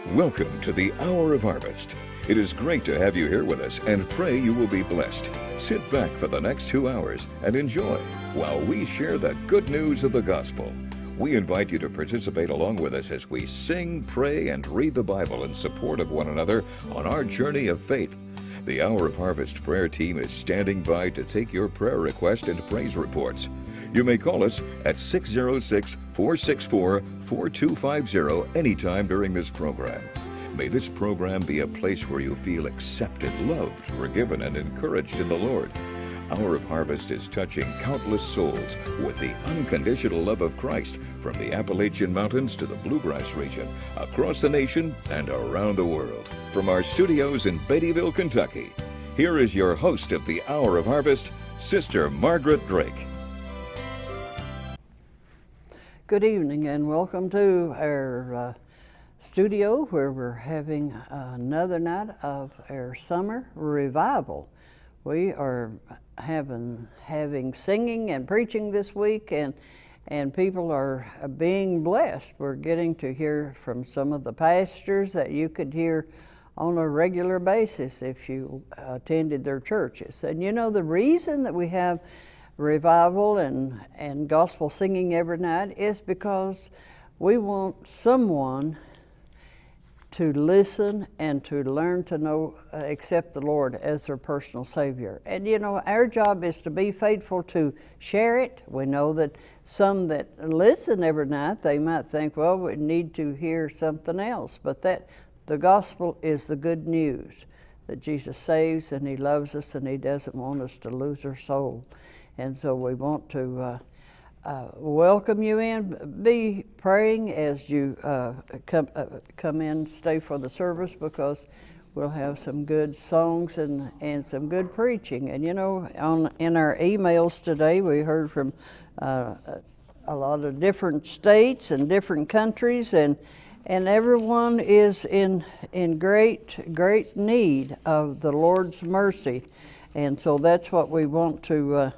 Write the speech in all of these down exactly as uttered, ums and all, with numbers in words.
Welcome to the Hour of Harvest. It is great to have you here with us and pray you will be blessed. Sit back for the next two hours and enjoy while we share the good news of the gospel. We invite you to participate along with us as we sing, pray, and read the Bible in support of one another on our journey of faith. The Hour of Harvest prayer team is standing by to take your prayer request and praise reports. You may call us at six oh six, four six four, four two five zero anytime during this program. May this program be a place where you feel accepted, loved, forgiven, and encouraged in the Lord. Hour of Harvest is touching countless souls with the unconditional love of Christ from the Appalachian Mountains to the Bluegrass region, across the nation and around the world. From our studios in Beattyville, Kentucky, here is your host of the Hour of Harvest, Sister Margaret Drake. Good evening and welcome to our uh, studio where we're having another night of our summer revival. We are having having singing and preaching this week, and and people are being blessed. We're getting to hear from some of the pastors that you could hear on a regular basis if you attended their churches. And you know, the reason that we have revival and, and gospel singing every night is because we want someone to listen and to learn to know, uh, accept the Lord as their personal Savior. And you know, our job is to be faithful to share it. We know that some that listen every night, they might think, well, we need to hear something else. But that the gospel is the good news, that Jesus saves and He loves us and He doesn't want us to lose our soul. And so we want to uh, uh, welcome you in. Be praying as you uh, come, uh, come in, stay for the service, because we'll have some good songs and, and some good preaching. And you know, on in our emails today, we heard from uh, a lot of different states and different countries, and and everyone is in in great great need of the Lord's mercy. And so that's what we want to uh,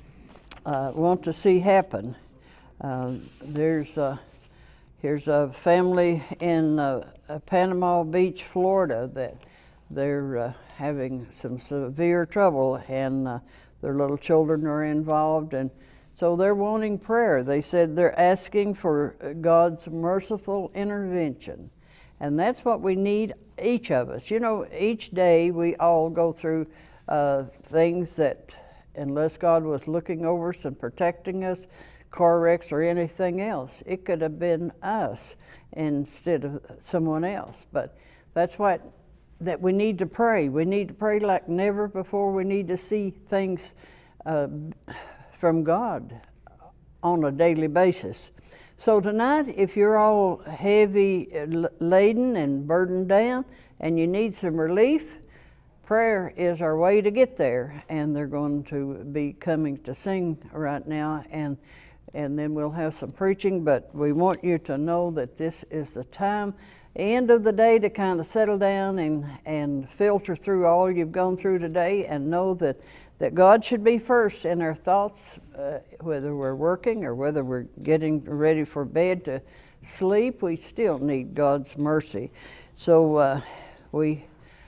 Uh, want to see happen. Uh, there's a, here's a family in uh, Panama Beach, Florida, that they're uh, having some severe trouble, and uh, their little children are involved, and so they're wanting prayer. They said they're asking for God's merciful intervention, and that's what we need, each of us. You know, each day we all go through uh, things that, unless God was looking over us and protecting us, car wrecks or anything else, it could have been us instead of someone else. But that's what that we need to pray. We need to pray like never before. We need to see things uh, from God on a daily basis. So tonight, if you're all heavy laden and burdened down and you need some relief, prayer is our way to get there, and they're going to be coming to sing right now, and and then we'll have some preaching. But we want you to know that this is the time, end of the day, to kind of settle down and and filter through all you've gone through today, and know that that God should be first in our thoughts, uh, whether we're working or whether we're getting ready for bed to sleep. We still need God's mercy. So uh, we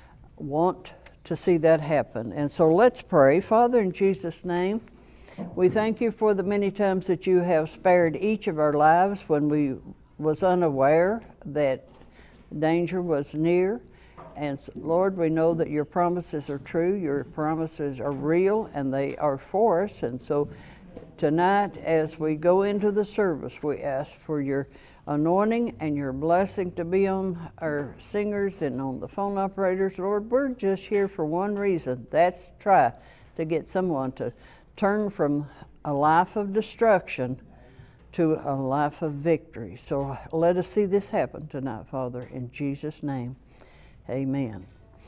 want to see that happen. And so let's pray. Father, in Jesus' name, we thank you for the many times that you have spared each of our lives when we was unaware that danger was near. And Lord, we know that your promises are true, your promises are real, and they are for us. And so tonight, as we go into the service, we ask for your anointing and your blessing to be on our singers and on the phone operators. Lord, we're just here for one reason. That's try to get someone to turn from a life of destruction to a life of victory. So let us see this happen tonight, Father, in Jesus' name. Amen.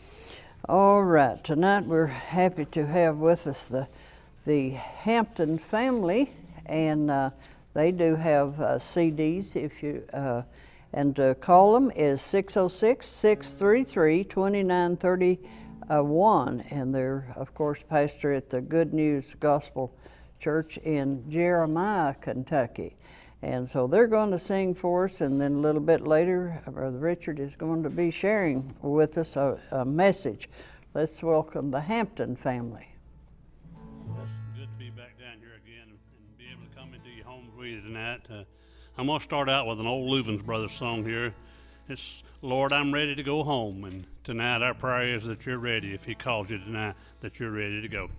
All right, tonight we're happy to have with us the the Hampton family, and uh, they do have uh, C Ds. If you uh, and uh, call them is six oh six, six three three, two nine three one, and they're of course pastor at the Good News Gospel Church in Jeremiah, Kentucky. And so they're going to sing for us, and then a little bit later, Brother Richard is going to be sharing with us a, a message. Let's welcome the Hampton family. Good to be back down here again and be able to come into your home with you tonight. Uh, I'm going to start out with an old Luvens Brothers song here. It's, Lord, I'm ready to go home. And tonight our prayer is that you're ready. If he calls you tonight, that you're ready to go.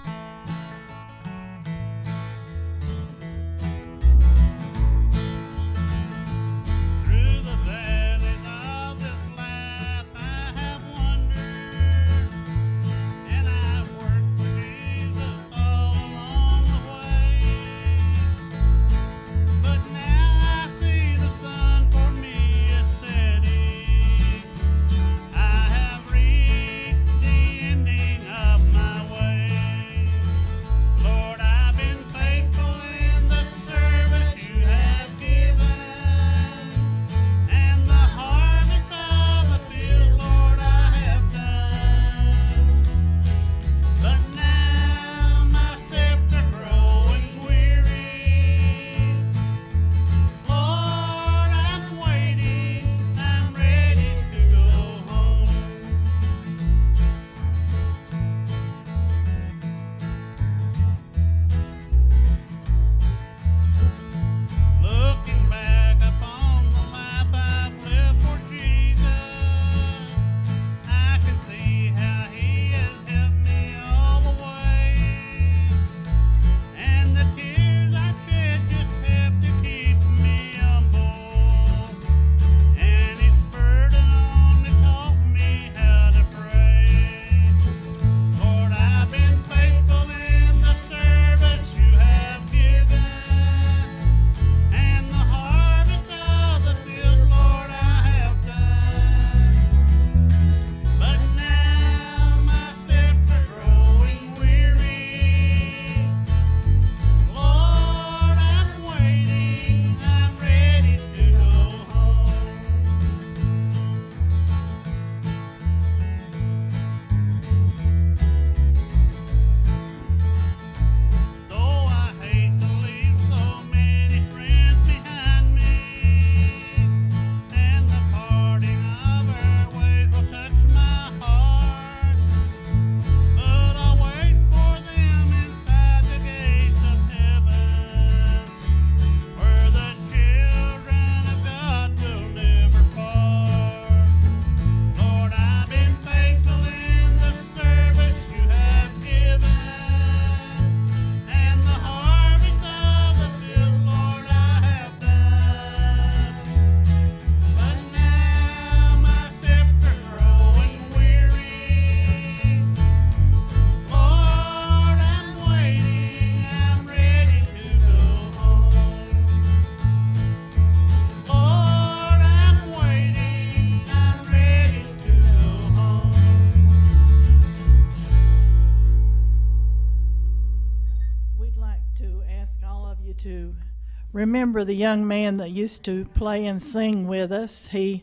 To remember the young man that used to play and sing with us. He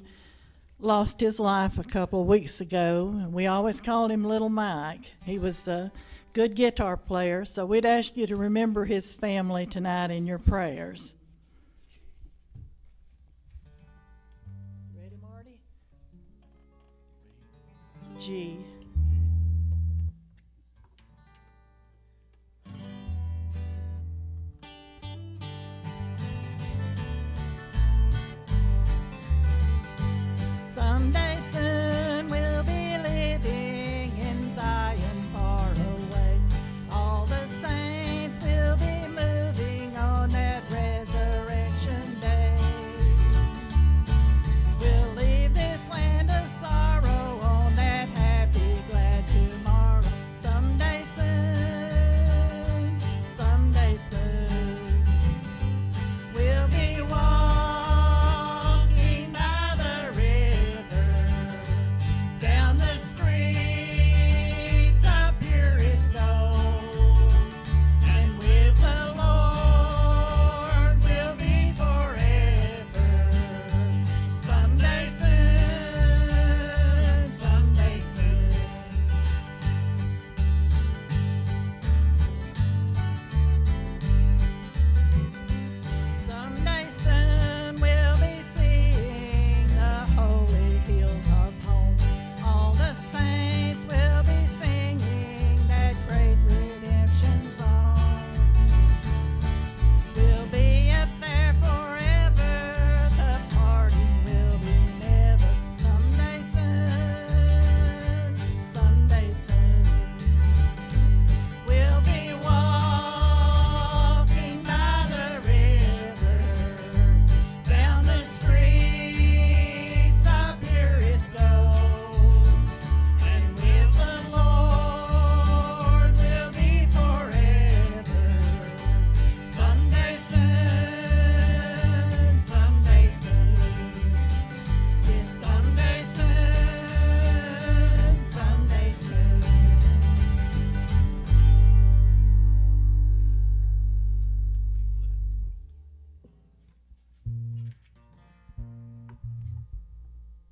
lost his life a couple of weeks ago, and we always called him Little Mike. He was a good guitar player, so we'd ask you to remember his family tonight in your prayers. Ready, Marty? G. Someday soon we'll be living in Zion far away. All the saints will be moving on that resurrection day. We'll leave this land of sorrow on that happy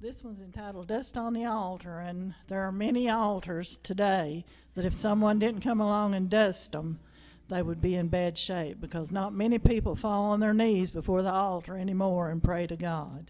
This one's entitled Dust on the Altar, and there are many altars today that if someone didn't come along and dust them, they would be in bad shape, because not many people fall on their knees before the altar anymore and pray to God.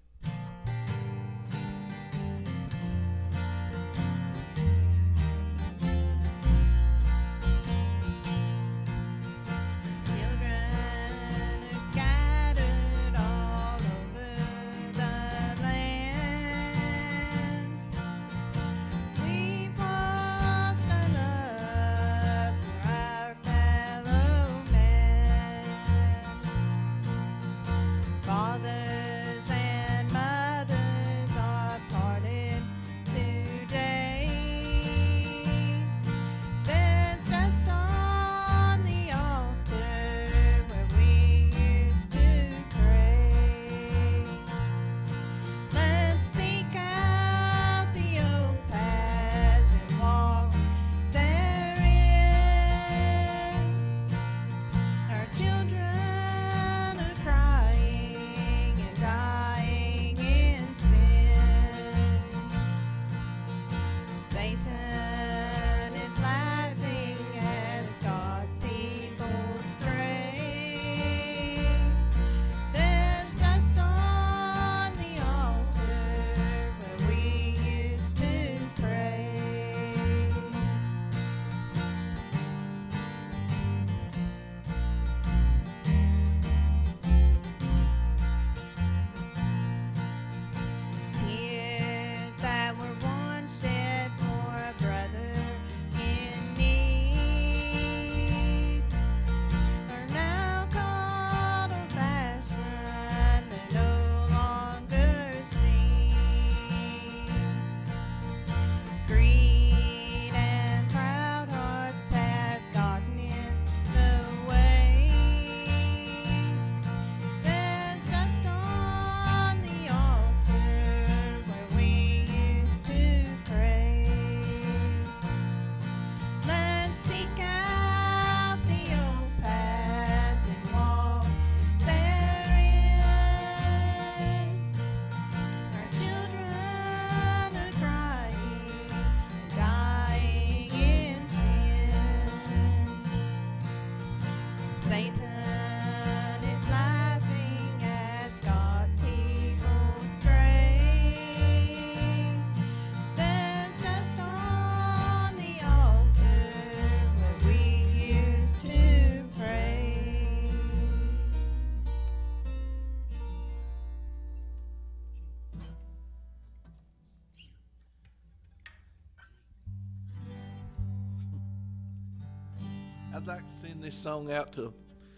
I'd like to send this song out to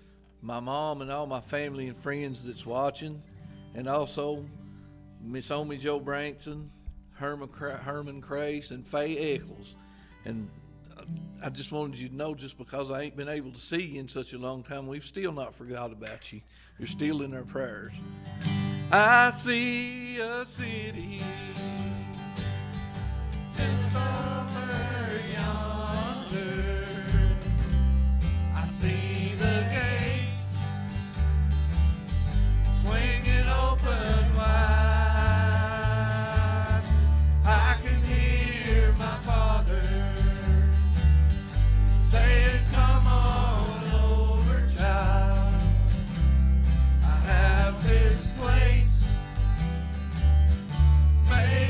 my mom and all my family and friends that's watching, and also Miss Omi Joe Branson, Herman, Herman Crace, and Faye Eccles. And I just wanted you to know, just because I ain't been able to see you in such a long time, we've still not forgot about you. You're still in our prayers. I see a city just over yonder. I see the gates swinging open wide. I can hear my Father saying, "Come on over, child. I have this place made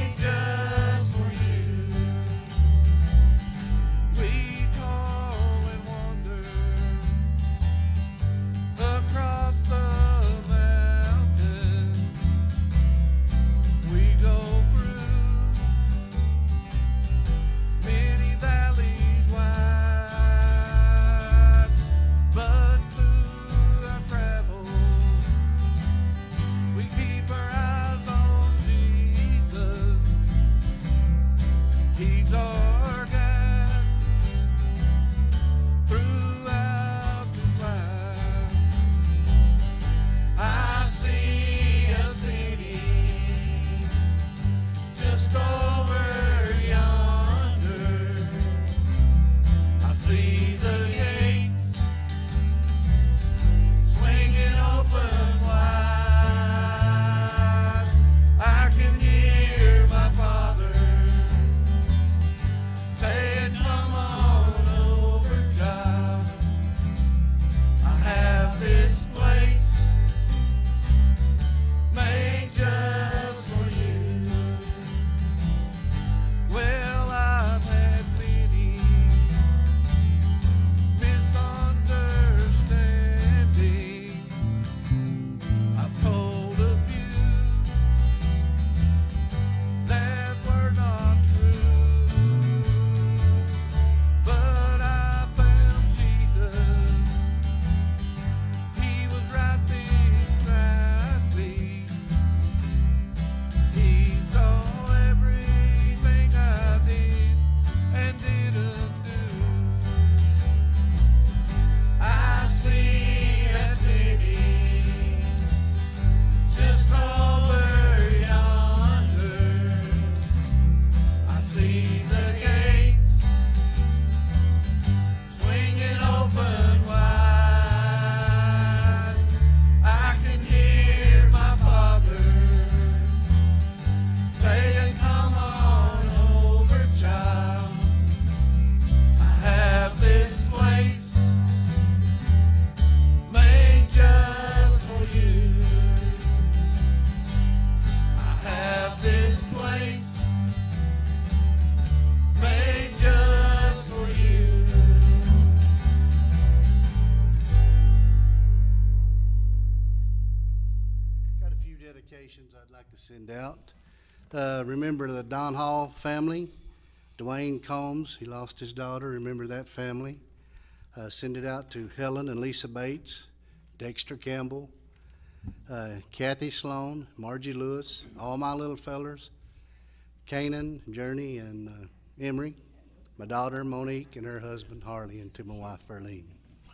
send out. Uh, remember the Don Hall family, Dwayne Combs, he lost his daughter. Remember that family. Uh, send it out to Helen and Lisa Bates, Dexter Campbell, uh, Kathy Sloan, Margie Lewis, all my little fellers, Canaan, Journey, and uh, Emery, my daughter Monique and her husband Harley, and to my wife Verlene.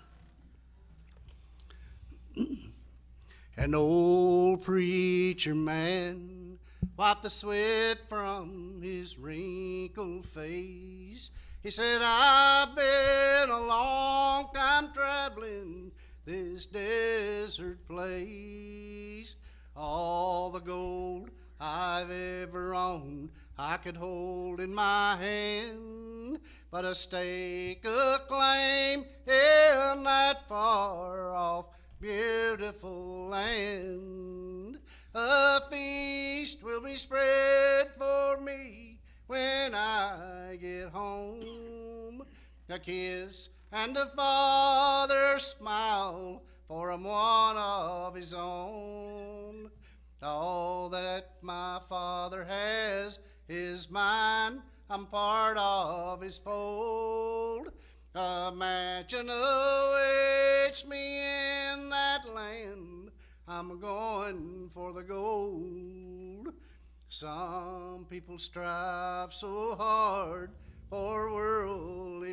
An old preacher man wiped the sweat from his wrinkled face. He said, I've been a long time traveling this desert place. All the gold I've ever owned I could hold in my hand, but a stake a claim in that far off beautiful land. A feast will be spread for me when I get home. A kiss and a father's smile for I'm one of his own. All that my father has is mine, I'm part of his fold. A mansion awaits me in that land, I'm going for the gold. Some people strive so hard for worldly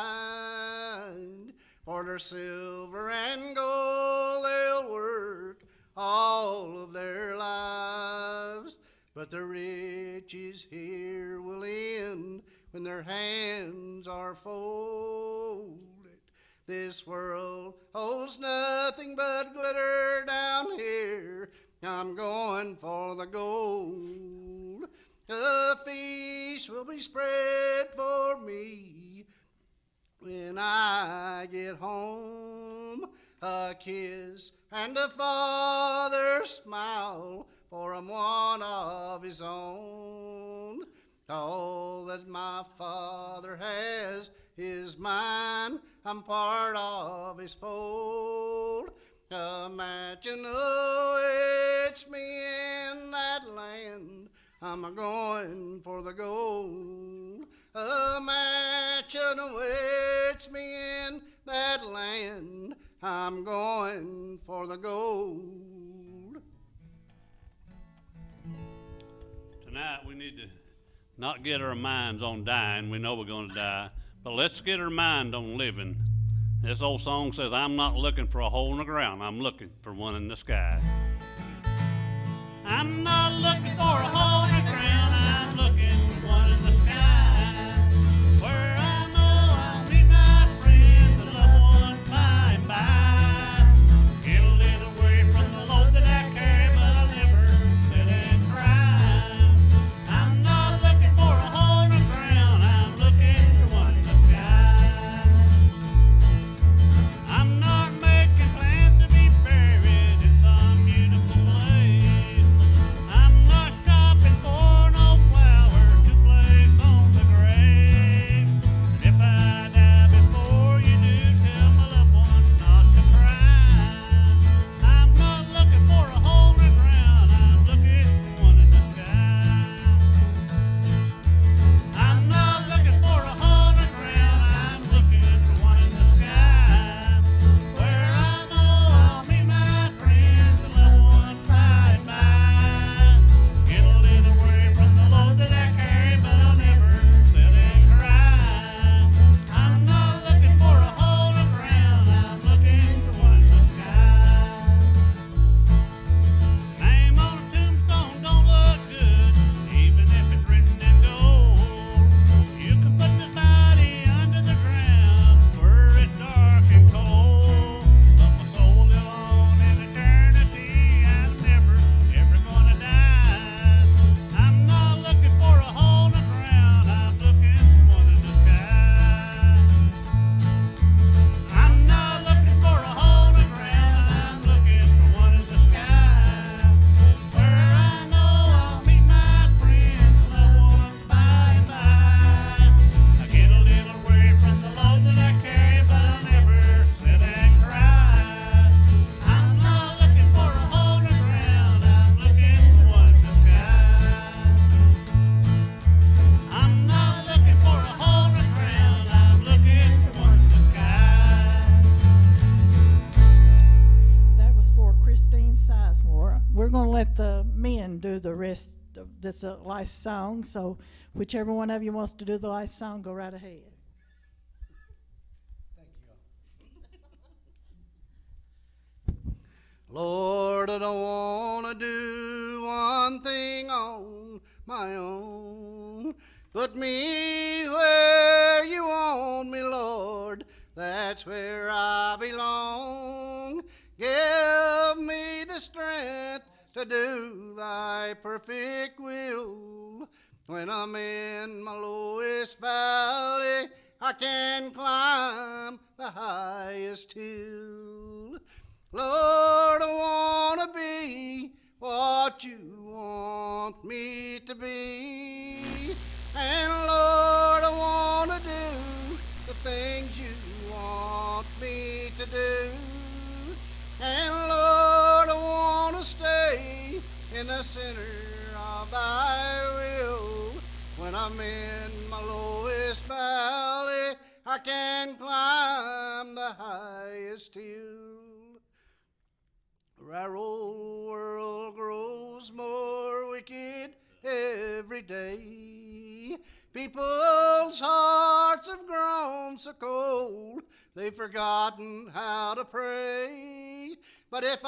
pride, for their silver and gold they'll work all of their lives, but the riches here will end when their hands are folded. This world holds nothing but glitter down here, I'm going for the gold. A feast will be spread for me when I get home. A kiss and a father's smile, for I'm one of his own. All that my father has is mine, I'm part of his fold. A mansion awaits me in that land, I'm going for the gold. A mansion awaits me in that land, I'm going for the gold. Tonight we need to not get our minds on dying. We know we're going to die, but let's get our mind on living. This old song says, I'm not looking for a hole in the ground, I'm looking for one in the sky. I'm not looking for a hole in the ground, I'm looking for one in the sky, where I know I'll meet my friends and loved ones by and by. Get a little away from the load that I carry, but I'll never sit and cry. I'm not looking for a hole in the ground, I'm looking for one in the sky. I'm not making plans to be buried in some beautiful place. I'm not shy that's a last song. So whichever one of you wants to do the last song, go right ahead. Thank you. Lord, I don't want to do one thing on my own. Put me where you want me, Lord. That's where I belong. Give me the strength to do thy perfect will. When I'm in my lowest valley, I can climb the highest hill. Lord, I want to be what you want me to be. And Lord, I want to do the things you want me to do. And Lord, I want to stay in the center of thy will. When I'm in my lowest valley, I can climb the highest hill. Our old world grows more wicked every day. People's hearts have grown so cold, they've forgotten how to pray. But if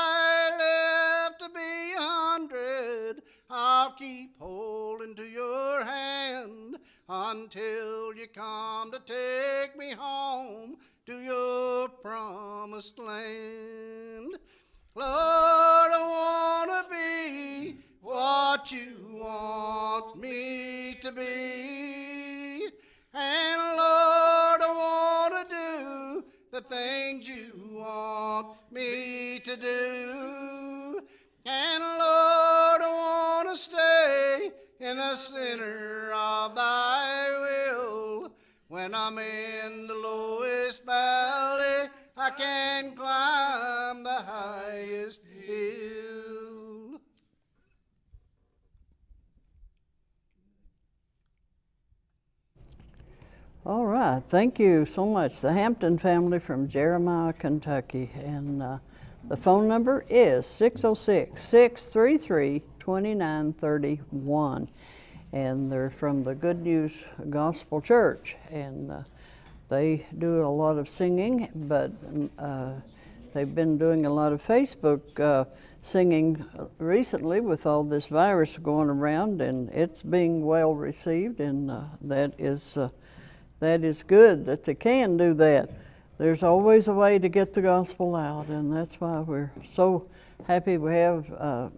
I live to be a hundred, I'll keep holding to your hand until you come to take me home to your promised land. Lord, I want to be what you want me to be. And Lord, I want to do the things you want me to do. And Lord, I want to stay in the center of thy will. When I'm in the lowest valley, I can climb the highest hill. All right, thank you so much. The Hampton family from Jeremiah, Kentucky. And uh, the phone number is six oh six, six three three, two nine three one. And they're from the Good News Gospel Church. And uh, they do a lot of singing, but uh, they've been doing a lot of Facebook uh, singing recently with all this virus going around, and it's being well received, and uh, that is uh, that is good that they can do that. There's always a way to get the gospel out, and that's why we're so happy we have uh,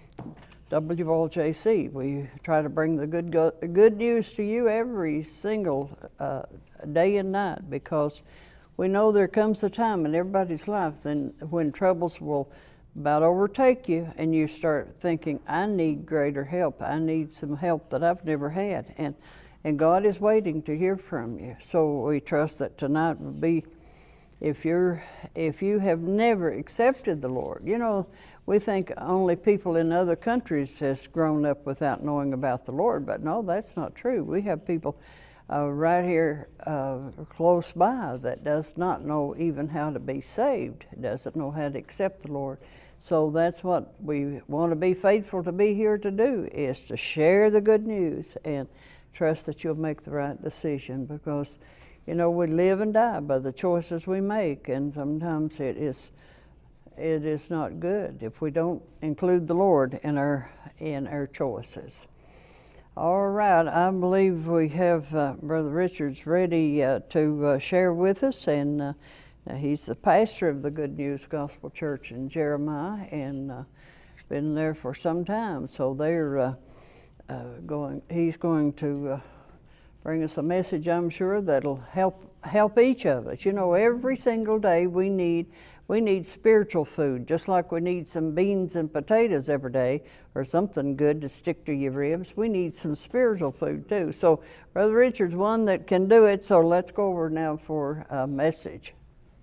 W L J C. We try to bring the good go good news to you every single uh, day and night, because we know there comes a time in everybody's life then when troubles will about overtake you, and you start thinking, I need greater help. I need some help that I've never had, and and God is waiting to hear from you. So we trust that tonight will be, if you're if you have never accepted the Lord. You know, we think only people in other countries has grown up without knowing about the Lord, but no, that's not true. We have people uh, right here uh, close by that does not know even how to be saved, doesn't know how to accept the Lord. So that's what we want to be faithful to be here to do, is to share the good news and trust that you'll make the right decision, because you know, we live and die by the choices we make, and sometimes it is it is not good if we don't include the Lord in our in our choices. All right, I believe we have uh, Brother Richards ready uh, to uh, share with us, and uh, he's the pastor of the Good News Gospel Church in Jeremiah, and uh, been there for some time. So they're uh, uh, going. He's going to. Uh, Bring us a message, I'm sure, that'll help help each of us. You know, every single day we need we need spiritual food, just like we need some beans and potatoes every day, or something good to stick to your ribs. We need some spiritual food too. So Brother Richard's one that can do it, so let's go over now for a message.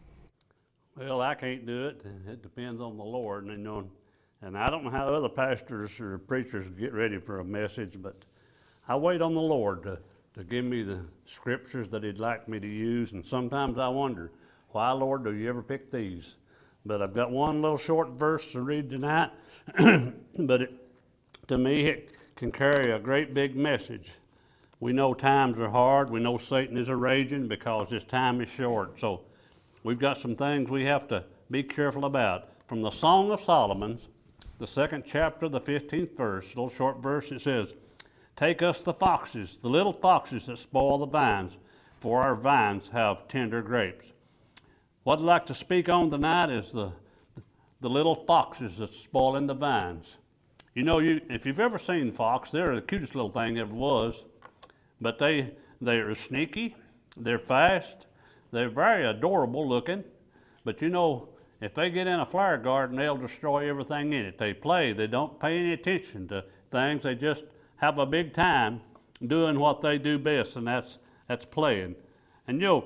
Well, I can't do it. It depends on the Lord, and you know, and I don't know how other pastors or preachers get ready for a message, but I wait on the Lord to to give me the scriptures that he'd like me to use, and sometimes I wonder, why, Lord, do you ever pick these? But I've got one little short verse to read tonight, but it, to me it can carry a great big message. We know times are hard. We know Satan is a raging because his time is short. So we've got some things we have to be careful about. From the Song of Solomon, the second chapter, the fifteenth verse, a little short verse, it says, "Take us the foxes, the little foxes that spoil the vines, for our vines have tender grapes." What I'd like to speak on tonight is the, the little foxes that's spoiling the vines. You know, you, if you've ever seen fox, they're the cutest little thing ever was, but they, they're sneaky, they're fast, they're very adorable looking, but you know, if they get in a flower garden, they'll destroy everything in it. They play, they don't pay any attention to things, they just have a big time doing what they do best, and that's, that's playing. And you know,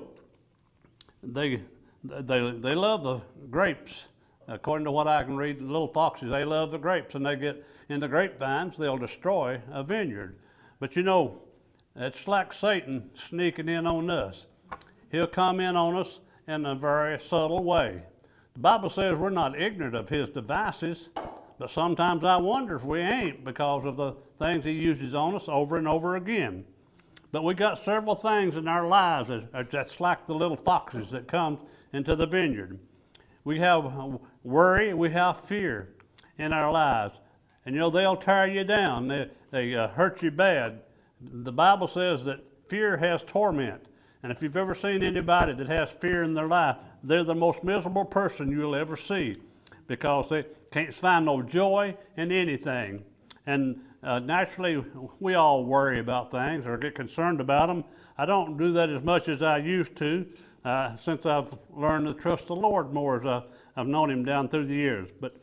they, they, they love the grapes. According to what I can read, the little foxes, they love the grapes, and they get in the grapevines, they'll destroy a vineyard. But you know, it's like Satan sneaking in on us. He'll come in on us in a very subtle way. The Bible says we're not ignorant of his devices, but sometimes I wonder if we ain't because of the things he uses on us over and over again. But we got several things in our lives that, that's like the little foxes that come into the vineyard. We have worry, we have fear in our lives. And you know, they'll tear you down, they, they uh, hurt you bad. The Bible says that fear has torment. And if you've ever seen anybody that has fear in their life, they're the most miserable person you'll ever see because they can't find no joy in anything. And uh, naturally, we all worry about things or get concerned about them. I don't do that as much as I used to uh, since I've learned to trust the Lord more as I, I've known him down through the years. But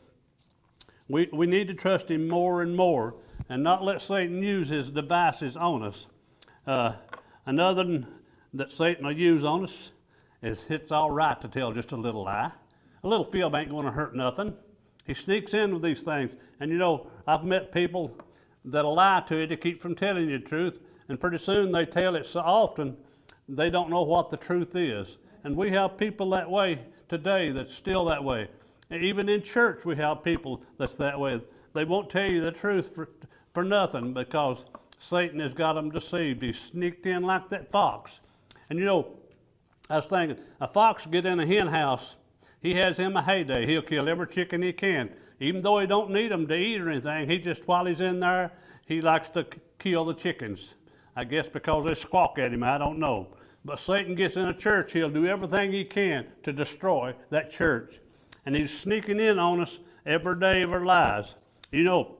we, we need to trust him more and more and not let Satan use his devices on us. Uh, another that Satan will use on us is it's all right to tell just a little lie. A little fib ain't going to hurt nothing. He sneaks in with these things. And you know, I've met people that'll lie to you to keep from telling you the truth, and pretty soon they tell it so often they don't know what the truth is. And we have people that way today that's still that way. Even in church we have people that's that way. They won't tell you the truth for, for nothing because Satan has got them deceived. He sneaked in like that fox. And you know, I was thinking, a fox get in a hen house, he has him a heyday. He'll kill every chicken he can. Even though he don't need them to eat or anything, he just, while he's in there, he likes to kill the chickens. I guess because they squawk at him, I don't know. But Satan gets in a church, he'll do everything he can to destroy that church. And he's sneaking in on us every day of our lives. You know,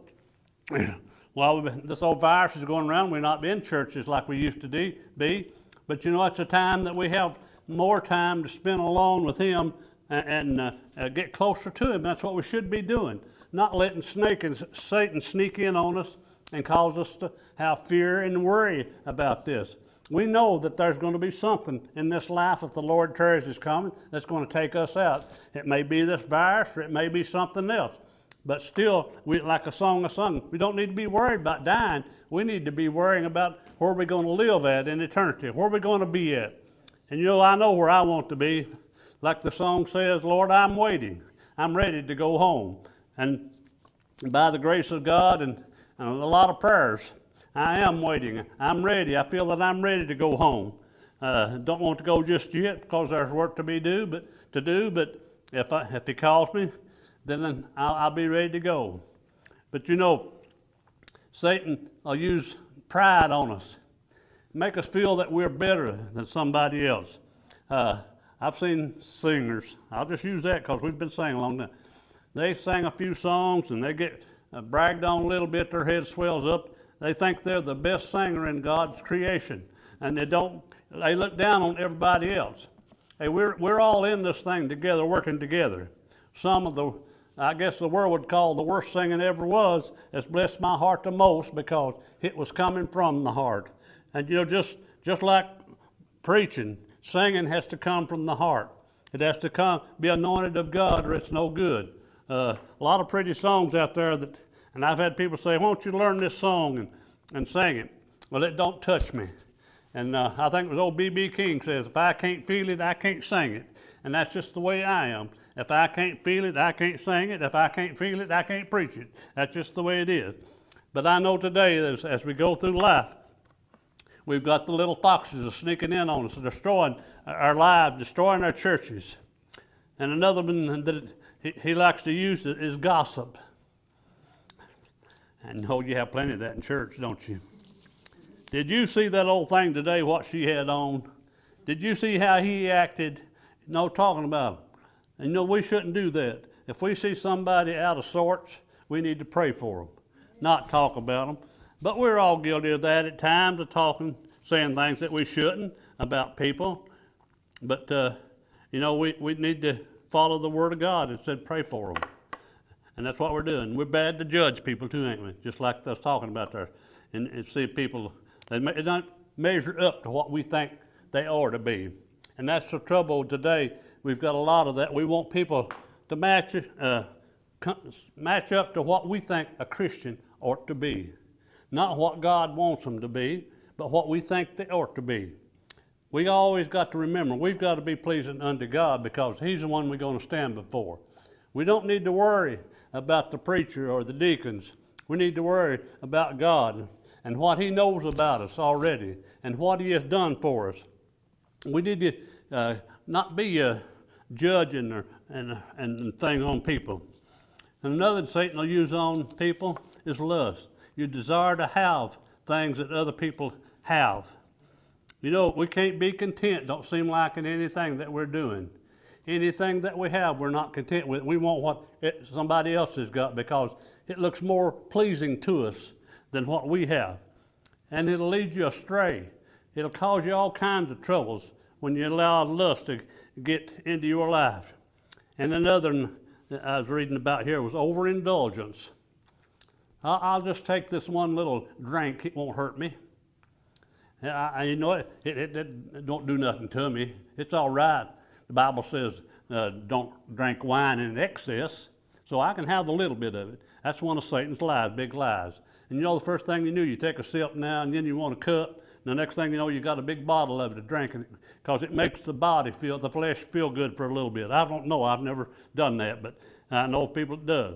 while this old virus is going around, we're not in churches like we used to be. But you know, it's a time that we have more time to spend alone with him and, and uh, uh, get closer to him. That's what we should be doing. Not letting snake and Satan sneak in on us and cause us to have fear and worry about this. We know that there's going to be something in this life if the Lord tarries his coming that's going to take us out. It may be this virus or it may be something else. But still, we, like a song I sung, we don't need to be worried about dying. We need to be worrying about where we're going to live at in eternity, where we're going to be at. And you know, I know where I want to be. Like the song says, Lord, I'm waiting. I'm ready to go home. And by the grace of God and, and a lot of prayers, I am waiting. I'm ready. I feel that I'm ready to go home. Uh, don't want to go just yet because there's work to be do, but to do. But if I, if he calls me, then I'll, I'll be ready to go. But you know, Satan will use pride on us, make us feel that we're better than somebody else. Uh, I've seen singers, I'll just use that because we've been singing a long time. They sing a few songs and they get uh, bragged on a little bit, their head swells up. They think they're the best singer in God's creation. And they don't, they look down on everybody else. Hey, we're, we're all in this thing together, working together. Some of the, I guess the world would call the worst singing ever was, has blessed my heart the most because it was coming from the heart. And you know, just, just like preaching, singing has to come from the heart. It has to come, be anointed of God or it's no good. Uh, a lot of pretty songs out there that, and I've had people say, why don't you learn this song and, and sing it? Well, it don't touch me. And uh, I think it was old B B King says, if I can't feel it, I can't sing it. And that's just the way I am. If I can't feel it, I can't sing it. If I can't feel it, I can't preach it. That's just the way it is. But I know today that as, as we go through life, we've got the little foxes sneaking in on us, destroying our lives, destroying our churches. And another one that he, he likes to use is gossip. I know you have plenty of that in church, don't you? Did you see that old thing today, what she had on? Did you see how he acted? No, talking about him. And you know, we shouldn't do that. If we see somebody out of sorts, we need to pray for them, not talk about them. But we're all guilty of that at times, of talking, saying things that we shouldn't about people. But, uh, you know, we, we need to follow the Word of God and said pray for them. And that's what we're doing. We're bad to judge people too, ain't we? Just like us talking about there. And, and see people, they don't measure up to what we think they ought to be. And that's the trouble today. We've got a lot of that. We want people to match, uh, match up to what we think a Christian ought to be. Not what God wants them to be, but what we think they ought to be. We always got to remember, we've got to be pleasing unto God because He's the one we're going to stand before. We don't need to worry about the preacher or the deacons. We need to worry about God and what He knows about us already and what He has done for us. We need to uh, not be uh, judging or, and, and things on people. And another Satan will use on people is lust. You desire to have things that other people have. You know, we can't be content, don't seem like in anything that we're doing. Anything that we have, we're not content with. We want what it, somebody else has got because it looks more pleasing to us than what we have. And it'll lead you astray. It'll cause you all kinds of troubles when you allow lust to get into your life. And another one that I was reading about here was overindulgence. I'll, I'll just take this one little drink. It won't hurt me. I, I, you know, it, it, it, it don't do nothing to me. It's all right. The Bible says uh, don't drink wine in excess, so I can have a little bit of it. That's one of Satan's lies, big lies. And you know, the first thing you do, you take a sip now, and then you want a cup. And the next thing you know, you got a big bottle of it to drink, because it makes the body feel, the flesh feel good for a little bit. I don't know, I've never done that, but I know of people that do.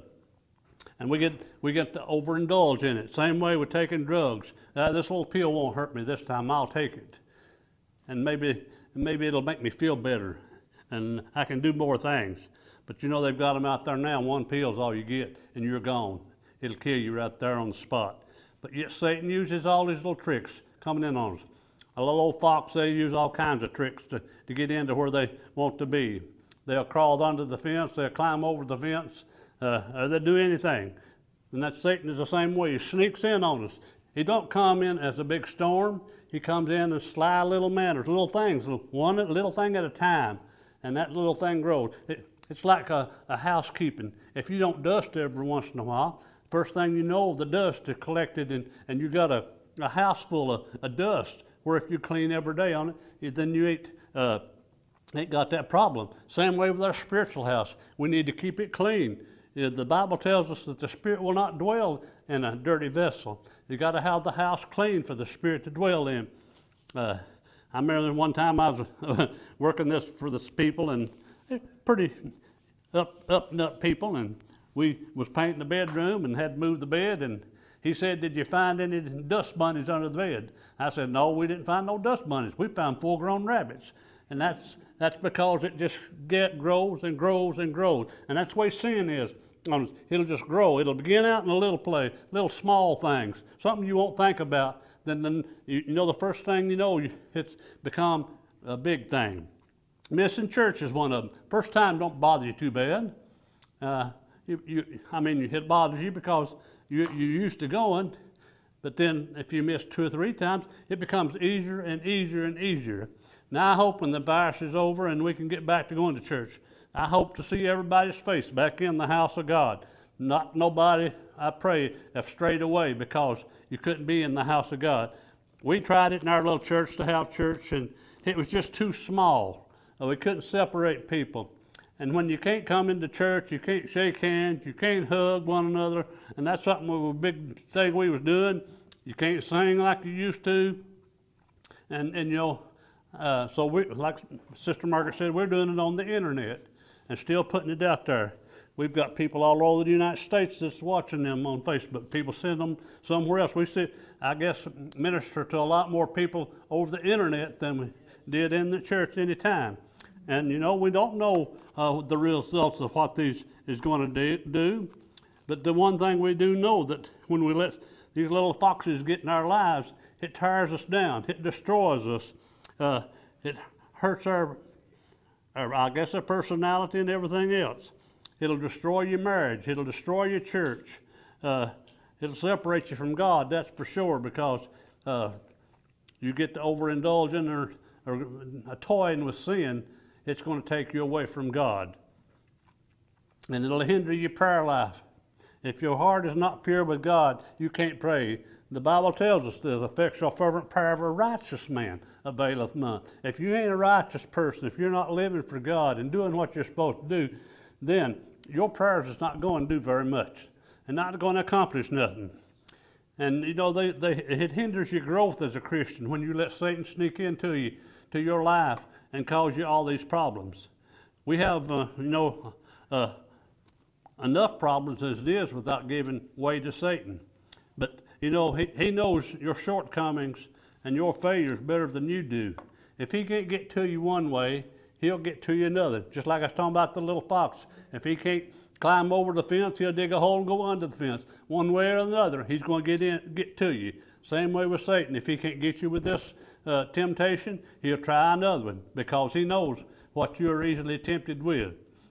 And we get we get to overindulge in it. Same way with taking drugs. Uh, this little pill won't hurt me this time. I'll take it, and maybe maybe it'll make me feel better, and I can do more things. But you know, they've got them out there now. One pill's all you get, and you're gone. It'll kill you right there on the spot. But yet Satan uses all these little tricks coming in on us. A little old fox, they use all kinds of tricks to, to get into where they want to be. They'll crawl under the fence. They'll climb over the fence. Uh, or they'll do anything. And that Satan is the same way. He sneaks in on us. He don't come in as a big storm. He comes in in sly little manners, little things, one little thing at a time. And that little thing grows. It, it's like a, a housekeeping. If you don't dust every once in a while, first thing you know, the dust is collected, and, and you got a, a house full of, of dust, where if you clean every day on it, then you ain't, uh, ain't got that problem. Same way with our spiritual house. We need to keep it clean. The Bible tells us that the Spirit will not dwell in a dirty vessel. You got to have the house clean for the Spirit to dwell in. Uh, I remember one time I was working this for this people, and pretty up, up and up people, and we was painting the bedroom and had to move the bed, and he said, "Did you find any dust bunnies under the bed?" I said, "No, we didn't find no dust bunnies. We found full-grown rabbits." And that's that's because it just get grows and grows and grows. And that's the way sin is. It'll just grow. It'll begin out in a little play, little small things, something you won't think about. Then, then you, you know, the first thing you know, it's become a big thing. Missing church is one of them. First time don't bother you too bad. Uh, you, you, I mean, it bothers you because you, you're used to going. But then if you miss two or three times, it becomes easier and easier and easier. Now I hope when the virus is over and we can get back to going to church, I hope to see everybody's face back in the house of God. Not nobody, I pray, have strayed away because you couldn't be in the house of God. We tried it in our little church to have church, and it was just too small. We couldn't separate people. And when you can't come into church, you can't shake hands, you can't hug one another, and that's something we were a big thing we was doing. You can't sing like you used to. And, and you know, uh, so we, like Sister Margaret said, we're doing it on the internet and still putting it out there. we've got people all over the United States that's watching them on Facebook. People send them somewhere else. We see, I guess, minister to a lot more people over the internet than we did in the church any time. And, you know, we don't know uh, the results of what these is going to do. But the one thing we do know, that when we let these little foxes get in our lives, it tears us down. It destroys us. Uh, it hurts our, our, I guess, our personality and everything else. It'll destroy your marriage. It'll destroy your church. Uh, it'll separate you from God, that's for sure, because uh, you get to overindulging or, or toying with sin. It's going to take you away from God. And it'll hinder your prayer life. If your heart is not pure with God, you can't pray. The Bible tells us the effectual fervent prayer of a righteous man availeth much. If you ain't a righteous person, if you're not living for God and doing what you're supposed to do, then your prayers is not going to do very much and not going to accomplish nothing. And you know, they, they, it hinders your growth as a Christian when you let Satan sneak into you, to your life and cause you all these problems. We have, uh, you know, uh, enough problems as it is without giving way to Satan. But, you know, he, he knows your shortcomings and your failures better than you do. If he can't get to you one way, he'll get to you another. Just like I was talking about the little fox. If he can't climb over the fence, he'll dig a hole and go under the fence. One way or another, he's going to get in, get to you. Same way with Satan. If he can't get you with this uh, temptation, he'll try another one, because he knows what you're easily tempted with.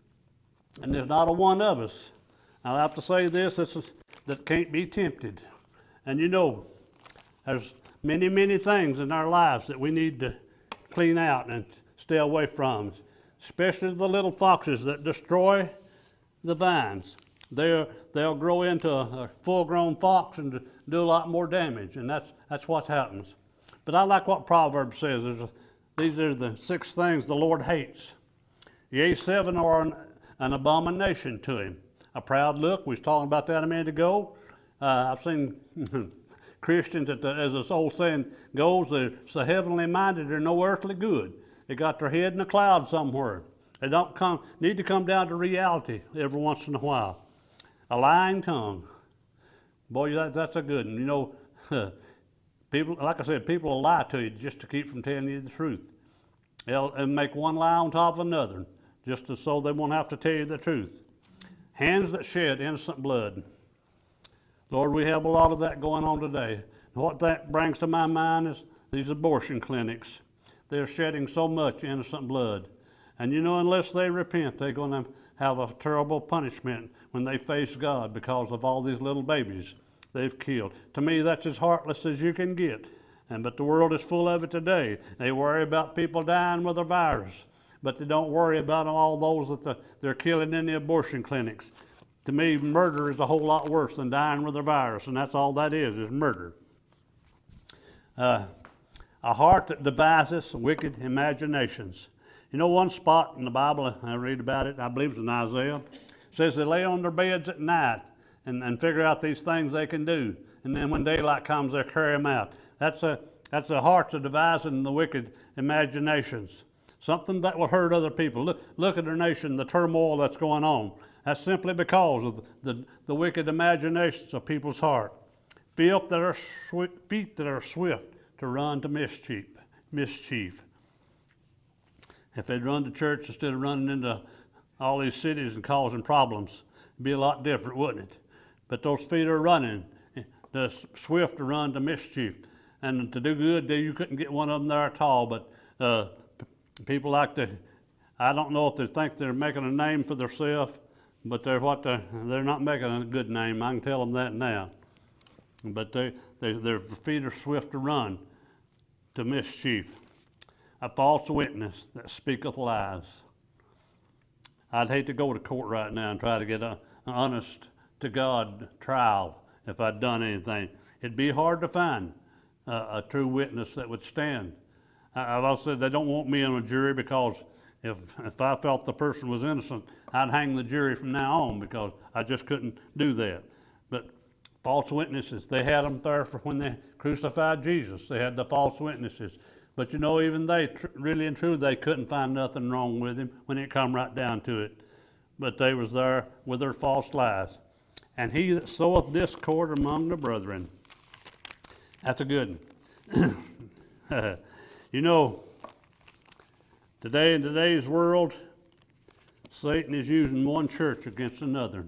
And there's not a one of us, I'll have to say this, that's a, that can't be tempted. And you know, there's many, many things in our lives that we need to clean out and stay away from, especially the little foxes that destroy the vines. They're, they'll grow into a, a full-grown fox and do a lot more damage, and that's, that's what happens. But I like what Proverbs says. There's a, these are the six things the Lord hates. Yea, seven are an, an abomination to him. A proud look, we was talking about that a minute ago. Uh, I've seen Christians, that the, as this old saying goes, they're so heavenly minded, they're no earthly good. They got their head in a cloud somewhere. They don't come, need to come down to reality every once in a while. A lying tongue. Boy, that, that's a good one. You know, people, like I said, people will lie to you just to keep from telling you the truth. They'll, they'll make one lie on top of another, just to, so they won't have to tell you the truth. Hands that shed innocent blood. Lord, we have a lot of that going on today. And what that brings to my mind is these abortion clinics. They're shedding so much innocent blood. And you know, unless they repent, they're going to have a terrible punishment when they face God because of all these little babies they've killed. To me, that's as heartless as you can get. And but the world is full of it today. They worry about people dying with a virus, but they don't worry about all those that the, they're killing in the abortion clinics. To me, murder is a whole lot worse than dying with a virus, and that's all that is, is murder. Uh, a heart that devises wicked imaginations. You know, one spot in the Bible, I read about it, I believe it's in Isaiah, says they lay on their beds at night and, and figure out these things they can do. And then when daylight comes, they carry them out. That's a, that's a heart of devising the wicked imaginations. Something that will hurt other people. Look, look at our nation, the turmoil that's going on. That's simply because of the, the, the wicked imaginations of people's heart. Feet that are swift, feet that are swift to run to mischief. mischief. If they'd run to church instead of running into all these cities and causing problems, it'd be a lot different, wouldn't it? But those feet are running, the swift to run to mischief. And to do good, you couldn't get one of them there at all. But uh, people like to, I don't know if they think they're making a name for themselves, but they're what they're, they're not making a good name. I can tell them that now. But they, they, their feet are swift to run to mischief. A false witness that speaketh lies. I'd hate to go to court right now and try to get a, an honest to God trial if I'd done anything. It'd be hard to find uh, a true witness that would stand. I, I've also said they don't want me on a jury because if, if I felt the person was innocent, I'd hang the jury from now on because I just couldn't do that. But false witnesses, they had them there for when they crucified Jesus. They had the false witnesses. But you know, even they, tr really and truly, they couldn't find nothing wrong with him when it come right down to it. but they was there with their false lies. And he that soweth discord among the brethren. That's a good one. You know, today in today's world, Satan is using one church against another,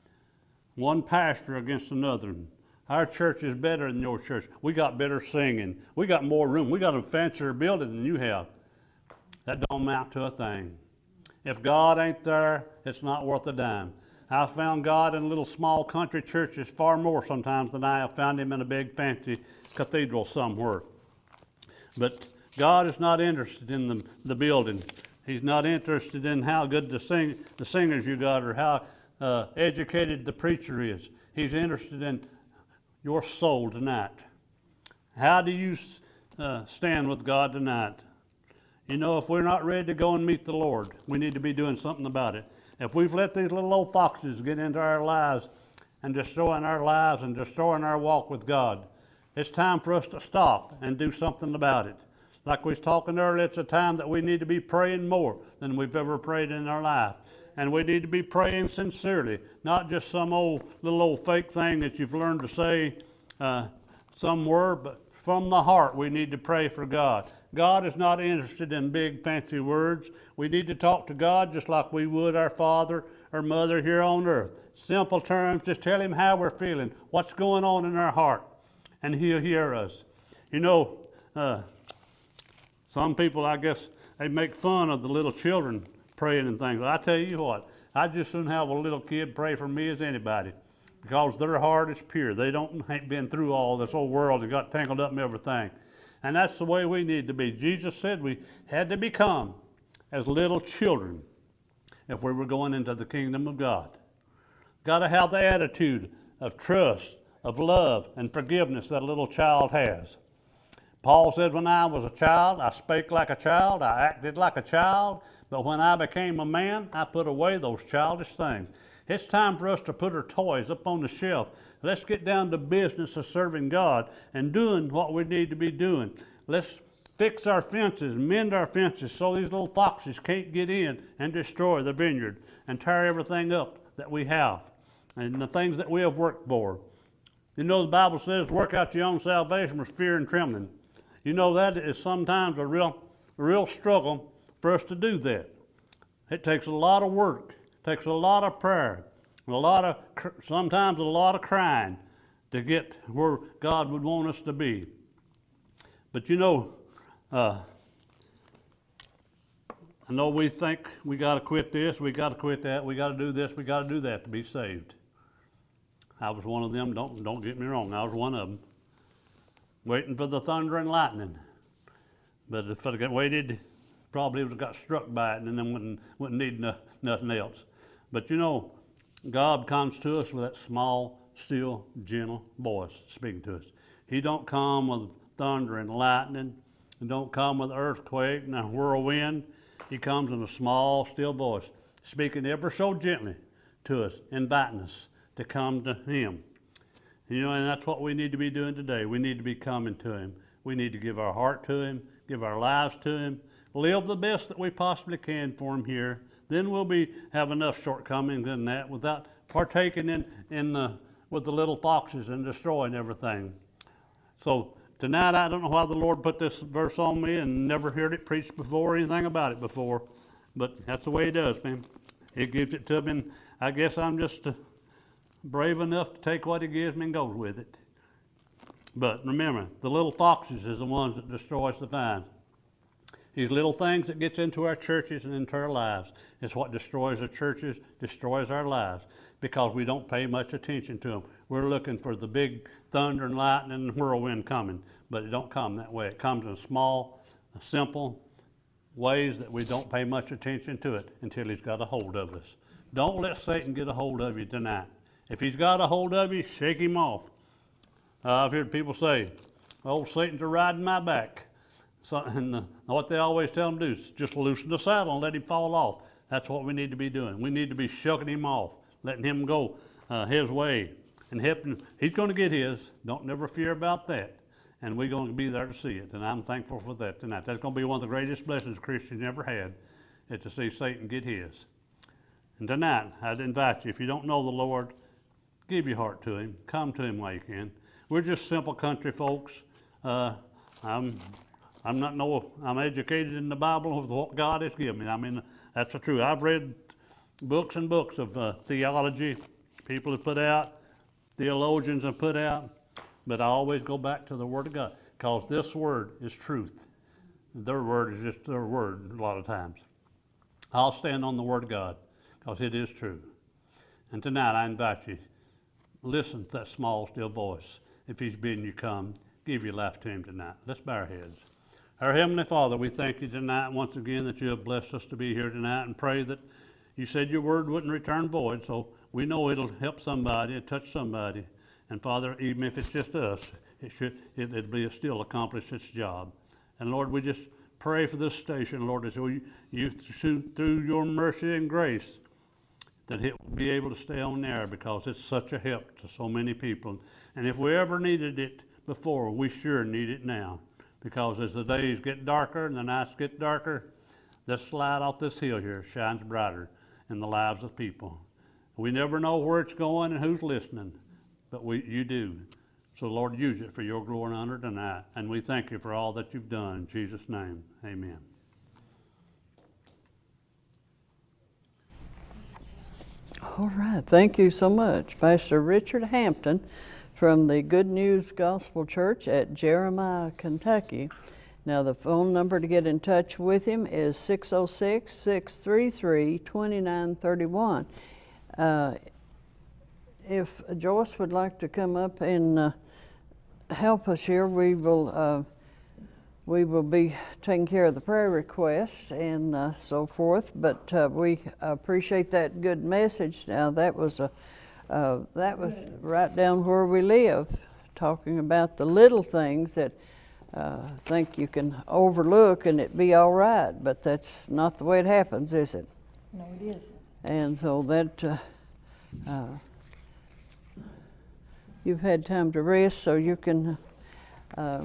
one pastor against another. Our church is better than your church. We got better singing. We got more room. We got a fancier building than you have. That don't amount to a thing. If God ain't there, it's not worth a dime. I've found God in little small country churches far more sometimes than I have found him in a big fancy cathedral somewhere. But God is not interested in the, the building. He's not interested in how good the, sing, the singers you got or how uh, educated the preacher is. He's interested in your soul tonight. How do you uh, stand with God tonight? You know, if we're not ready to go and meet the Lord, we need to be doing something about it. If we've let these little old foxes get into our lives and destroying our lives and destroying our walk with God, it's time for us to stop and do something about it. Like we was talking earlier, it's a time that we need to be praying more than we've ever prayed in our life. And we need to be praying sincerely, not just some old little old fake thing that you've learned to say uh, somewhere, but from the heart we need to pray for God. God is not interested in big fancy words. We need to talk to God just like we would our father or mother here on earth. Simple terms, just tell him how we're feeling, what's going on in our heart, and he'll hear us. You know, uh, some people, I guess, they make fun of the little children praying and things. But I tell you what, I'd just soon have a little kid pray for me as anybody, because their heart is pure. They don't ain't been through all this old world and got tangled up in everything. And that's the way we need to be. Jesus said we had to become as little children if we were going into the kingdom of God. Got to have the attitude of trust, of love, and forgiveness that a little child has. Paul said, when I was a child, I spake like a child, I acted like a child, but when I became a man, I put away those childish things. It's time for us to put our toys up on the shelf. Let's get down to business of serving God and doing what we need to be doing. Let's fix our fences, mend our fences so these little foxes can't get in and destroy the vineyard and tear everything up that we have and the things that we have worked for. You know, the Bible says, work out your own salvation with fear and trembling. You know, that is sometimes a real, a real struggle for us to do that. It takes a lot of work. Takes a lot of prayer, a lot of, sometimes a lot of crying to get where God would want us to be. But you know, uh, I know we think we got to quit this, we got to quit that, we got to do this, we got to do that to be saved. I was one of them, don't, don't get me wrong, I was one of them. Waiting for the thunder and lightning. But if I'd have waited, probably would have got struck by it and then wouldn't, wouldn't need no, nothing else. But you know, God comes to us with that small, still, gentle voice speaking to us. He don't come with thunder and lightning. He don't come with earthquake and a whirlwind. He comes in a small, still voice, speaking ever so gently to us, inviting us to come to him. You know, and that's what we need to be doing today. We need to be coming to him. We need to give our heart to him, give our lives to him, live the best that we possibly can for him here. Then we'll be have enough shortcomings in that without partaking in, in the, with the little foxes and destroying everything. So tonight, I don't know why the Lord put this verse on me and never heard it preached before or anything about it before, but that's the way he does, man. He gives it to me, and I guess I'm just uh, brave enough to take what he gives me and goes with it. But remember, the little foxes is the ones that destroys the vine. These little things that gets into our churches and into our lives is what destroys the churches, destroys our lives, because we don't pay much attention to them. We're looking for the big thunder and lightning and whirlwind coming, but it don't come that way. It comes in small, simple ways that we don't pay much attention to it until he's got a hold of us. Don't let Satan get a hold of you tonight. If he's got a hold of you, shake him off. Uh, I've heard people say, oh, Satan's a riding my back. So, and the, what they always tell them to do is just loosen the saddle and let him fall off. That's what we need to be doing. We need to be shucking him off, letting him go uh, his way and helping. He's going to get his. Don't never fear about that. And we're going to be there to see it. And I'm thankful for that tonight. That's going to be one of the greatest blessings Christians ever had, is to see Satan get his. And tonight, I'd invite you, if you don't know the Lord, give your heart to Him. Come to Him while you can. We're just simple country folks. Uh, I'm, I'm not no, I'm educated in the Bible with what God has given me. I mean, that's the truth. I've read books and books of uh, theology people have put out, theologians have put out, but I always go back to the Word of God, because this Word is truth. Their word is just their word a lot of times. I'll stand on the Word of God, because it is true. And tonight I invite you, listen to that small, still voice. If He's bidding you come, give your life to Him tonight. Let's bow our heads. Our Heavenly Father, we thank You tonight once again that You have blessed us to be here tonight, and pray that You said Your word wouldn't return void, so we know it'll help somebody, it'll touch somebody. And Father, even if it's just us, it should, it, it'll be still accomplish its job. And Lord, we just pray for this station, Lord, as you, you through Your mercy and grace, that it will be able to stay on air, because it's such a help to so many people. And if we ever needed it before, we sure need it now, because as the days get darker and the nights get darker, this light off this hill here shines brighter in the lives of people. We never know where it's going and who's listening, but we, You do. So Lord, use it for Your glory and honor tonight. And we thank You for all that You've done. In Jesus' name, amen. All right, thank you so much, Pastor Richard Hampton from the Good News Gospel Church at Jeremiah, Kentucky. Now the phone number to get in touch with him is six oh six, six three three, two nine three one. Uh, if Joyce would like to come up and uh, help us here, we will uh, we will be taking care of the prayer requests and uh, so forth. But uh, we appreciate that good message. Now that was a uh, that was right down where we live, talking about the little things that uh, think you can overlook and it be all right. But that's not the way it happens, is it? No, it isn't. And so that. Uh, uh, You've had time to rest, so you can, uh,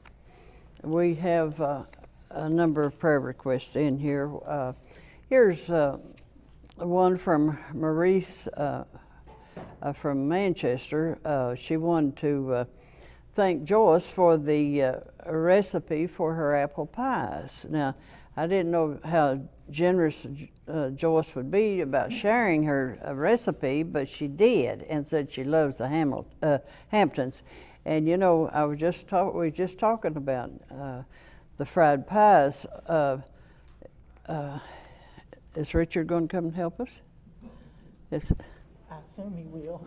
we have uh, a number of prayer requests in here. Uh, here's uh, one from Maurice uh, uh, from Manchester. Uh, she wanted to uh, thank Joyce for the uh, recipe for her apple pies. Now, I didn't know how generous uh, Joyce would be about sharing her uh, recipe, but she did, and said she loves the Hamil uh, Hamptons. And you know, I was just talk we were just talking about uh, the fried pies. Uh, uh, is Richard going to come and help us? Is, I assume he will.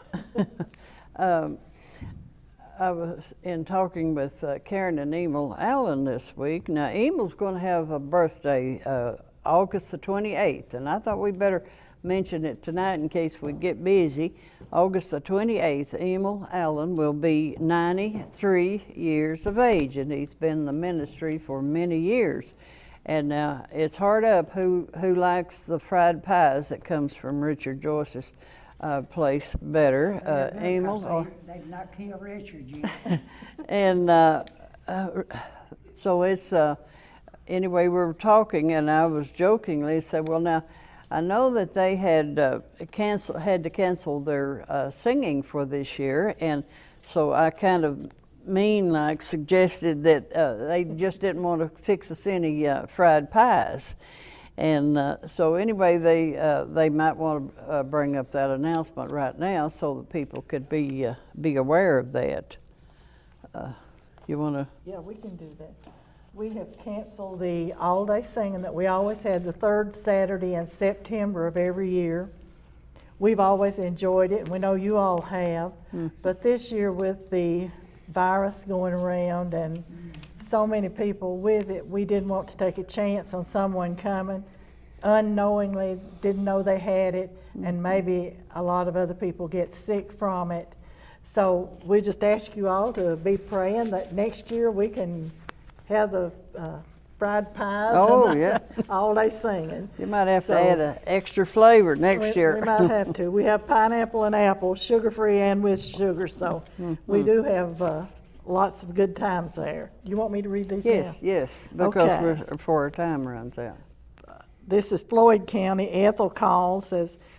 um, I was in talking with uh, Karen and Emil Allen this week. Now, Emil's going to have a birthday uh, August the twenty-eighth, and I thought we'd better mention it tonight in case we get busy. August the twenty-eighth, Emil Allen will be ninety-three years of age, and he's been in the ministry for many years. And now it's hard up who, who likes the fried pies that comes from Richard Joyce's Uh, place better, uh, Emil. Or, they've not killed Richard yet. and uh, uh, so it's, uh, anyway, we were talking, and I was jokingly said, well, now, I know that they had uh, cancel, had to cancel their uh, singing for this year, and so I kind of mean like suggested that uh, they just didn't want to fix us any uh, fried pies. And uh, so anyway, they uh, they might want to uh, bring up that announcement right now so that people could be uh, be aware of that. Uh, you want to? Yeah, we can do that. We have canceled the all-day singing that we always had the third Saturday in September of every year. We've always enjoyed it, and we know you all have. Mm. But this year, with the virus going around and so many people with it, we didn't want to take a chance on someone coming unknowingly, didn't know they had it, and maybe a lot of other people get sick from it. So we just ask you all to be praying that next year we can have the uh, fried pies oh, and yeah. all day singing. You might have so to add an extra flavor next we, year. We might have to. We have pineapple and apple, sugar-free and with sugar, so mm-hmm. we do have uh, lots of good times there. Do you want me to read these yes, now? Yes, yes, because okay. we're, before our time runs out. This is Floyd County. Ethel calls, says,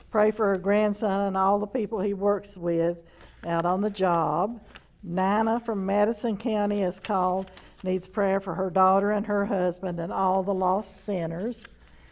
Pray for her grandson and all the people he works with out on the job. Nina from Madison County is called, needs prayer for her daughter and her husband and all the lost sinners.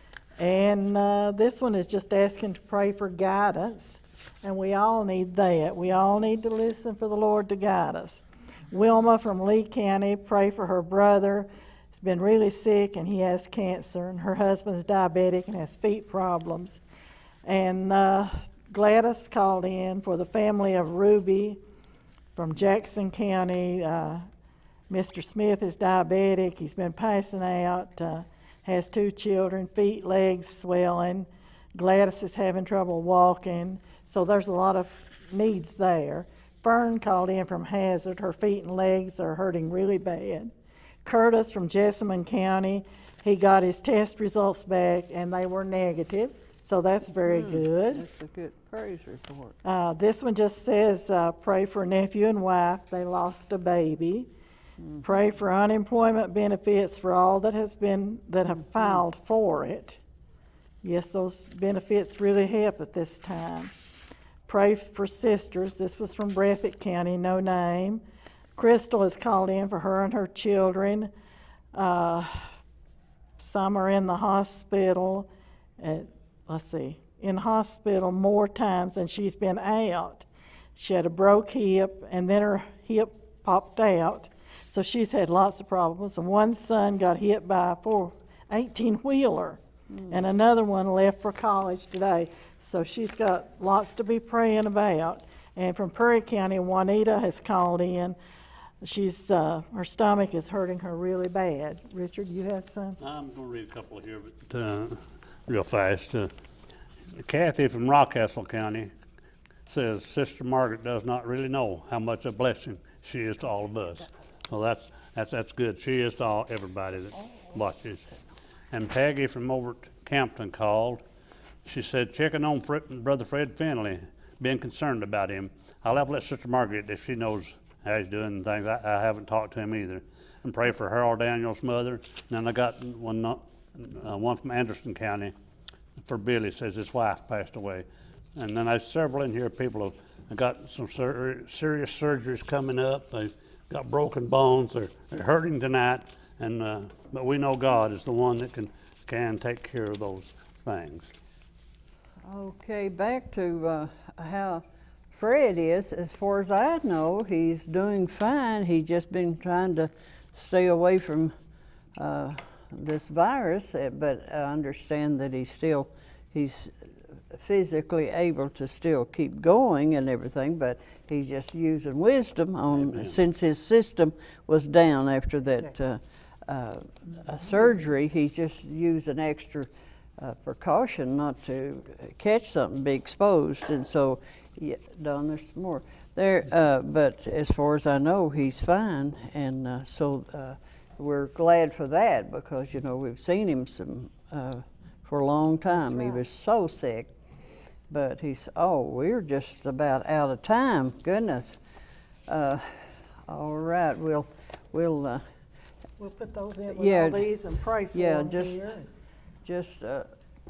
And uh, this one is just asking to pray for guidance, and we all need that. We all need to listen for the Lord to guide us. Wilma from Lee County, pray for her brother. He's been really sick and he has cancer, and her husband's diabetic and has feet problems. And uh, Gladys called in for the family of Ruby from Jackson County. Uh, Mister Smith is diabetic. He's been passing out, uh, has two children, feet, legs swelling. Gladys is having trouble walking. So there's a lot of needs there. Fern called in from Hazard. Her feet and legs are hurting really bad. Curtis from Jessamine County, he got his test results back and they were negative, so that's very mm, good. That's a good praise report. Uh, this one just says, uh, pray for nephew and wife. They lost a baby. Mm-hmm. Pray for unemployment benefits for all that has been that have filed for it. Yes, those benefits really help at this time. Pray for sisters. This was from Breathitt County, no name. Crystal has called in for her and her children. Uh, some are in the hospital. At, let's see, in hospital more times than she's been out. She had a broke hip, and then her hip popped out. So she's had lots of problems. And one son got hit by a four, eighteen-wheeler, mm. and another one left for college today. So she's got lots to be praying about. And from Perry County, Juanita has called in. She's uh, her stomach is hurting her really bad. Richard, you have some? I'm going to read a couple here, but uh, real fast. Uh, Kathy from Rockcastle County says Sister Margaret does not really know how much a blessing she is to all of us. So that's that's that's good. She is to all everybody that watches. And Peggy from over at Hampton called. She said, checking on Fred, Brother Fred Finley, being concerned about him. I'll have to let Sister Margaret, if she knows how he's doing and things. I, I haven't talked to him either. And pray for Harold Daniel's mother. And then I got one, uh, one from Anderson County for Billy, says his wife passed away. And then there's several in here, people have got some sur serious surgeries coming up. They've got broken bones. They're, they're hurting tonight. And uh, but we know God is the one that can, can take care of those things. Okay, back to uh, how Fred is. As far as I know, he's doing fine. He's just been trying to stay away from uh, this virus, but I understand that he's still, he's physically able to still keep going and everything, but he's just using wisdom on, Amen. Since his system was down after that uh, uh, a surgery, he's just using extra Uh, precaution not to catch something, be exposed, and so, yeah, Don, there's some more there. Uh, but as far as I know, he's fine, and uh, so uh, we're glad for that, because you know we've seen him some uh, for a long time. Right. He was so sick, but he's oh, we're just about out of time. Goodness. Uh, all right, we'll we'll uh, we'll put those in with yeah, all these and pray for yeah, them just, here. Just, uh,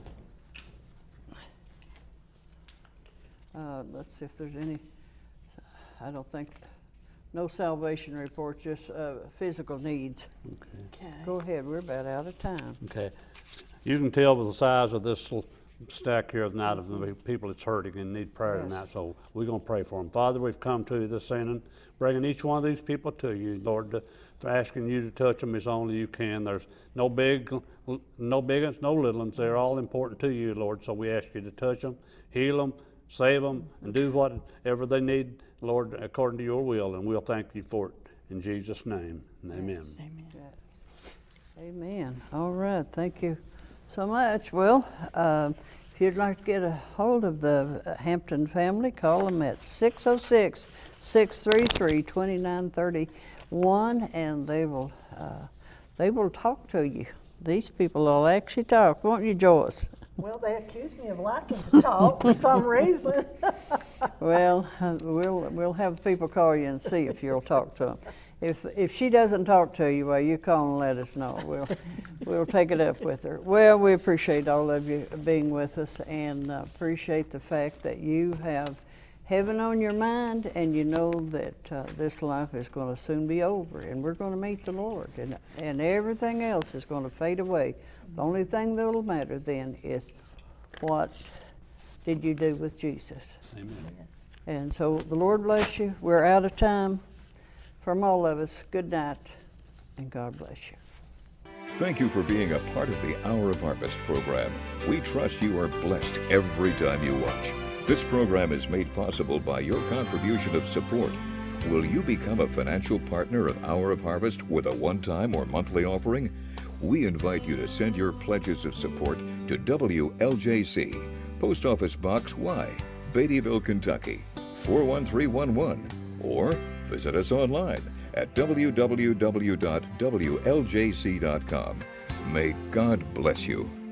uh, let's see if there's any, I don't think, no salvation reports, just uh, physical needs. Okay. Okay. Go ahead, we're about out of time. Okay. You can tell by the size of this little stack here tonight of the people that's hurting and need prayer Yes. tonight, so we're going to pray for them. Father, we've come to you this evening, bringing each one of these people to you, Lord, to, for asking you to touch them as only you can. There's no big, no big ones, no little ones. They're all important to you, Lord, so we ask you to touch them, heal them, save them, and do whatever they need, Lord, according to your will, and we'll thank you for it in Jesus' name, and amen. Yes. Amen. Yes. Amen. All right, thank you so much. Well, uh, if you'd like to get a hold of the Hampton family, call them at six oh six, six three three, two nine three one, and they will uh, they will talk to you. These people will actually talk, won't you, Joyce? Well, they accuse me of liking to talk for some reason. Well, uh, we'll we'll have people call you and see if you'll talk to them. If if she doesn't talk to you, well, you call and let us know. We'll We'll take it up with her. Well, we appreciate all of you being with us, and uh, appreciate the fact that you have heaven on your mind, and you know that uh, this life is going to soon be over, and we're going to meet the Lord, and, and everything else is going to fade away. The only thing that will matter then is what did you do with Jesus? Amen. And so the Lord bless you. We're out of time. From all of us, good night, and God bless you. Thank you for being a part of the Hour of Harvest program. We trust you are blessed every time you watch. This program is made possible by your contribution of support. Will you become a financial partner of Hour of Harvest with a one-time or monthly offering? We invite you to send your pledges of support to W L J C, Post Office Box Y, Beattyville, Kentucky, four one three one one, or visit us online at w w w dot w l j c dot com. May God bless you.